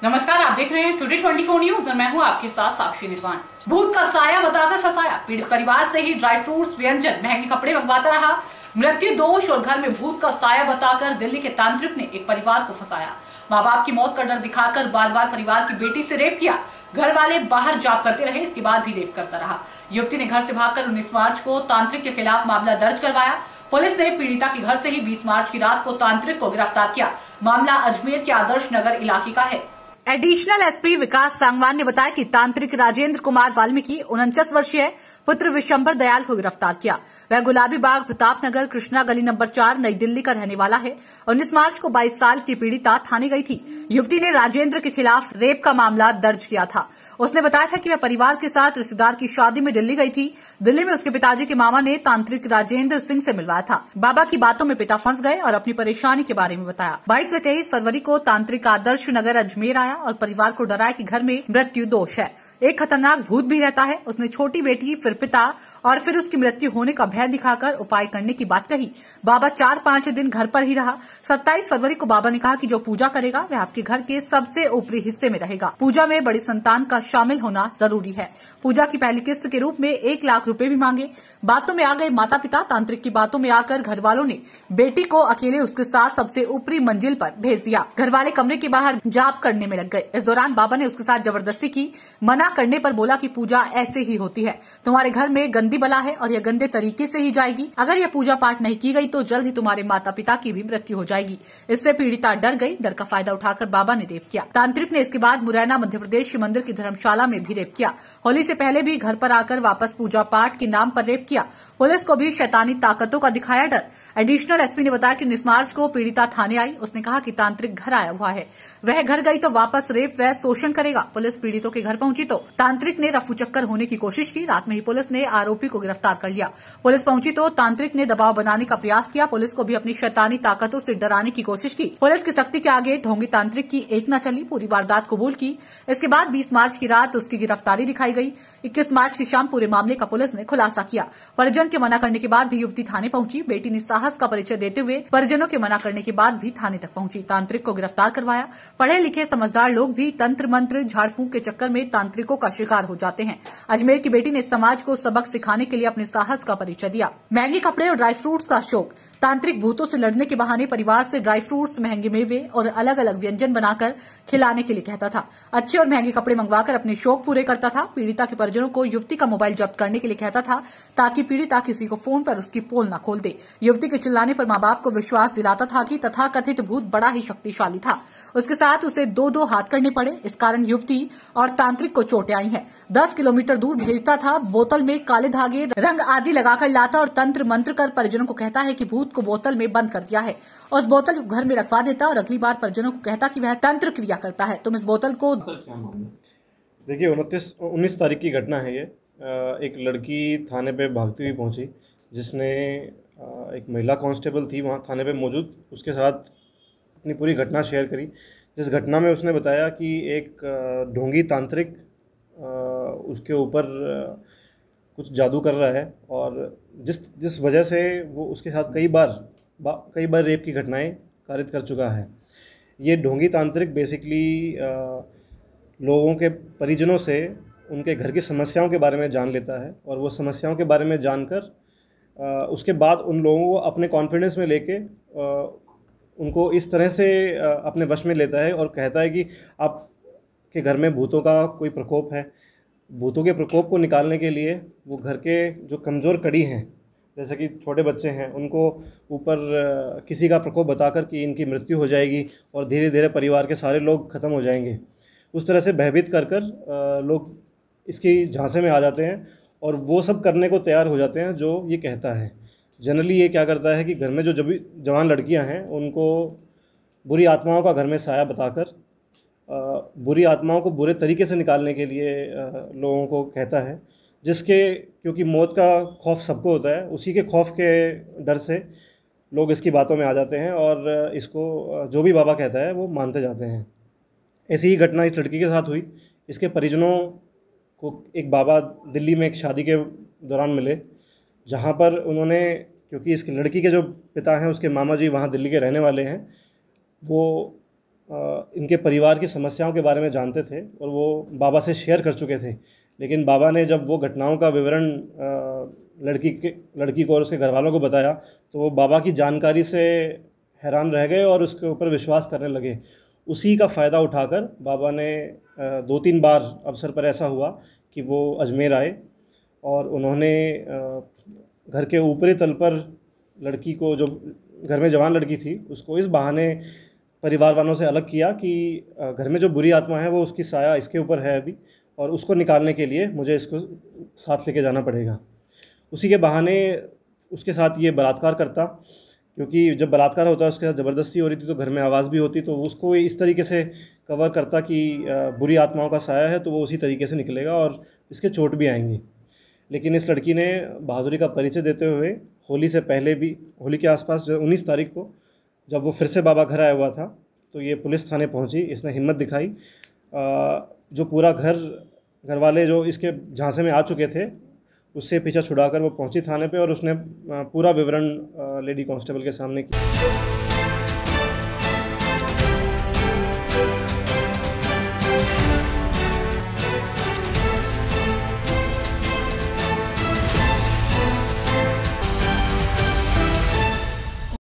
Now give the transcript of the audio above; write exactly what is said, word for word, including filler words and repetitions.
नमस्कार, आप देख रहे हैं टुडे चौबीस न्यूज और मैं हूं आपके साथ साक्षी निर्वाण। भूत का साया बताकर फंसाया, पीड़ित परिवार से ही ड्राई फ्रूट्स, व्यंजन, महंगे कपड़े मंगवाता रहा। मृत्यु दोष और घर में भूत का साया बताकर दिल्ली के तांत्रिक ने एक परिवार को फंसाया। माँ बाप की मौत का डर दिखाकर बार बार परिवार की बेटी से रेप किया। घर वाले बाहर जाप करते रहे, इसके बाद भी रेप करता रहा। युवती ने घर से भागकर उन्नीस मार्च को तांत्रिक के खिलाफ मामला दर्ज करवाया। पुलिस ने पीड़िता के घर से ही बीस मार्च की रात को तांत्रिक को गिरफ्तार किया। मामला अजमेर के आदर्श नगर इलाके का है। एडिशनल एसपी विकास सांगवान ने बताया कि तांत्रिक राजेंद्र कुमार वाल्मीकि उनचास वर्षीय पुत्र विशंबर दयाल को गिरफ्तार किया। वह गुलाबी बाग, प्रताप नगर, कृष्णा गली नंबर चार, नई दिल्ली का रहने वाला है। उन्नीस मार्च को बाईस साल की पीड़िता थाने गई थी। युवती ने राजेंद्र के खिलाफ रेप का मामला दर्ज किया था। उसने बताया था कि वह परिवार के साथ रिश्तेदार की शादी में दिल्ली गई थी। दिल्ली में उसके पिताजी के मामा ने तांत्रिक राजेंद्र सिंह से मिलवाया था। बाबा की बातों में पिता फंस गए और अपनी परेशानी के बारे में बताया। बाईस व तेईस फरवरी को तांत्रिक आदर्श नगर अजमेर आया और परिवार को डराया कि घर में मृत्यु दोष है, एक खतरनाक भूत भी रहता है। उसने छोटी बेटी, फिर पिता और फिर उसकी मृत्यु होने का भय दिखाकर उपाय करने की बात कही। बाबा चार पांच दिन घर पर ही रहा। सत्ताईस फरवरी को बाबा ने कहा कि जो पूजा करेगा वह आपके घर के सबसे ऊपरी हिस्से में रहेगा। पूजा में बड़ी संतान का शामिल होना जरूरी है। पूजा की पहली किस्त के रूप में एक लाख रुपए भी मांगे। बातों में आ गए माता पिता। तांत्रिक की बातों में आकर घर वालों ने बेटी को अकेले उसके साथ सबसे ऊपरी मंजिल पर भेज दिया। घर वाले कमरे के बाहर जाप करने में लग गए। इस दौरान बाबा ने उसके साथ जबरदस्ती की। मना करने पर बोला कि पूजा ऐसे ही होती है, तुम्हारे घर में गंदी बला है और यह गंदे तरीके से ही जाएगी। अगर यह पूजा पाठ नहीं की गई तो जल्द ही तुम्हारे माता पिता की भी मृत्यु हो जाएगी। इससे पीड़िता डर गई। डर का फायदा उठाकर बाबा ने रेप किया। तांत्रिक ने इसके बाद मुरैना मध्य प्रदेश के मंदिर की धर्मशाला में भी रेप किया। होली से पहले भी घर पर आकर वापस पूजा पाठ के नाम पर रेप किया। पुलिस को भी शैतानी ताकतों का दिखाया डर। एडिशनल एसपी ने बताया कि उन्नीस मार्च को पीड़िता थाने आई। उसने कहा कि तांत्रिक घर आया हुआ है, वह घर गई तो वापस रेप व शोषण करेगा। पुलिस पीड़ितों के घर पहुंची तो तांत्रिक ने रफू चक्कर होने की कोशिश की। रात में ही पुलिस ने आरोपी को गिरफ्तार कर लिया। पुलिस पहुंची तो तांत्रिक ने दबाव बनाने का प्रयास किया। पुलिस को भी अपनी शैतानी ताकतों से डराने की कोशिश की। पुलिस की सख्ती के आगे ढोंगी तांत्रिक की एक न चली। पूरी वारदात कबूल की। इसके बाद बीस मार्च की रात उसकी गिरफ्तारी दिखाई गई। इक्कीस मार्च की शाम पूरे मामले का पुलिस ने खुलासा किया। परिजन के मना करने के बाद भी युवती थाने पहुंची। बेटी ने साहस का परिचय देते हुए परिजनों के मना करने के बाद भी थाने तक पहुंची। तांत्रिक को गिरफ्तार करवाया। पढ़े लिखे समझदार लोग भी तंत्र मंत्र झाड़ फूंक के चक्कर में तांत्रिकों का शिकार हो जाते हैं। अजमेर की बेटी ने समाज को सबक सिखाने के लिए अपने साहस का परिचय दिया। महंगे कपड़े और ड्राई फ्रूट्स का शौक। तांत्रिक भूतों से लड़ने के बहाने परिवार से ड्राई फ्रूट्स, महंगे मेवे और अलग अलग व्यंजन बनाकर खिलाने के लिए कहता था। अच्छे और महंगे कपड़े मंगवाकर अपने शौक पूरे करता था। पीड़िता के परिजनों को युवती का मोबाइल जब्त करने के लिए कहता था ताकि पीड़िता किसी को फोन पर उसकी पोल न खोल दे। युवती के चिल्लाने पर माँ बाप को विश्वास दिलाता था कि तथाकथित भूत बड़ा ही शक्तिशाली था। उसके साथ उसे दो दो हाथ करने पड़े। इस कारण युवती और तांत्रिक को चोटें आई हैं। दस किलोमीटर दूर भेजता था। बोतल में काले धागे, रंग आदि लगाकर लाता और तंत्र मंत्र कर परिजनों को कहता है कि भूत को बोतल में बंद कर दिया है। उस बोतल को घर में रखवा देता और अगली बार परिजनों को कहता कि वह तंत्र क्रिया करता है। तुम इस बोतल को देखिए, उनतीस उन्नीस तारीख की घटना है ये। एक लड़की थाने पे भागती हुई पहुंची, जिसने एक महिला कांस्टेबल थी वहाँ थाने पे मौजूद, उसके साथ अपनी पूरी घटना शेयर करी। जिस घटना में उसने बताया कि एक ढोंगी तांत्रिक उसके ऊपर कुछ जादू कर रहा है और जिस जिस वजह से वो उसके साथ कई बार बा, कई बार रेप की घटनाएं कारित कर चुका है। ये ढोंगी तांत्रिक बेसिकली लोगों के परिजनों से उनके घर की समस्याओं के बारे में जान लेता है और वो समस्याओं के बारे में जानकर उसके बाद उन लोगों को अपने कॉन्फिडेंस में लेके उनको इस तरह से अपने वश में लेता है और कहता है कि आपके घर में भूतों का कोई प्रकोप है। भूतों के प्रकोप को निकालने के लिए वो घर के जो कमज़ोर कड़ी हैं, जैसे कि छोटे बच्चे हैं, उनको ऊपर किसी का प्रकोप बताकर कि इनकी मृत्यु हो जाएगी और धीरे धीरे परिवार के सारे लोग ख़त्म हो जाएंगे, उस तरह से भयभीत कर कर लोग इसकी झांसे में आ जाते हैं और वो सब करने को तैयार हो जाते हैं जो ये कहता है। जनरली ये क्या करता है कि घर में जो जब जवान लड़कियां हैं उनको बुरी आत्माओं का घर में साया बताकर बुरी आत्माओं को बुरे तरीके से निकालने के लिए लोगों को कहता है, जिसके क्योंकि मौत का खौफ सबको होता है, उसी के खौफ के डर से लोग इसकी बातों में आ जाते हैं और इसको जो भी बाबा कहता है वो मानते जाते हैं। ऐसी ही घटना इस लड़की के साथ हुई। इसके परिजनों को एक बाबा दिल्ली में एक शादी के दौरान मिले, जहाँ पर उन्होंने, क्योंकि इसकी लड़की के जो पिता हैं उसके मामा जी वहाँ दिल्ली के रहने वाले हैं, वो इनके परिवार की समस्याओं के बारे में जानते थे और वो बाबा से शेयर कर चुके थे। लेकिन बाबा ने जब वो घटनाओं का विवरण लड़की के लड़की को और उसके घर वालों को बताया तो वो बाबा की जानकारी से हैरान रह गए और उसके ऊपर विश्वास करने लगे। उसी का फ़ायदा उठाकर बाबा ने दो तीन बार अवसर पर ऐसा हुआ कि वो अजमेर आए और उन्होंने घर के ऊपरी तल पर लड़की को, जो घर में जवान लड़की थी, उसको इस बहाने परिवार वालों से अलग किया कि घर में जो बुरी आत्मा है वो उसकी साया इसके ऊपर है अभी, और उसको निकालने के लिए मुझे इसको साथ लेके जाना पड़ेगा। उसी के बहाने उसके साथ ये बलात्कार करता, क्योंकि जब बलात्कार होता है उसके साथ ज़बरदस्ती हो रही थी तो घर में आवाज़ भी होती, तो उसको इस तरीके से कवर करता कि बुरी आत्माओं का साया है तो वो उसी तरीके से निकलेगा और इसके चोट भी आएंगी। लेकिन इस लड़की ने बहादुरी का परिचय देते हुए होली से पहले भी, होली के आसपास जो उन्नीस तारीख को जब वो फिर से बाबा घर आया हुआ था तो ये पुलिस थाने पहुंची। इसने हिम्मत दिखाई, जो पूरा घर घर वाले जो इसके झांसे में आ चुके थे उससे पीछा छुड़ाकर वो पहुंची थाने पे और उसने पूरा विवरण लेडी कांस्टेबल के सामने किया।